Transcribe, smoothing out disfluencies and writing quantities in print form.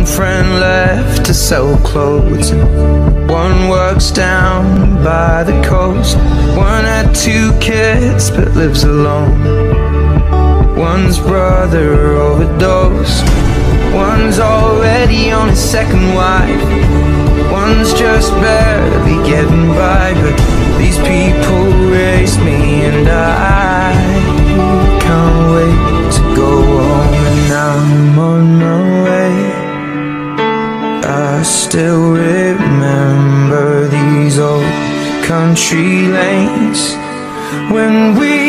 One friend left to sell clothes, and one works down by the coast. One had 2 kids but lives alone. One's brother overdosed. One's already on his 2nd wife. One's just barely getting by. But these people raised me, and I can't wait to go home. And I'm on my way. I still remember these old country lanes when we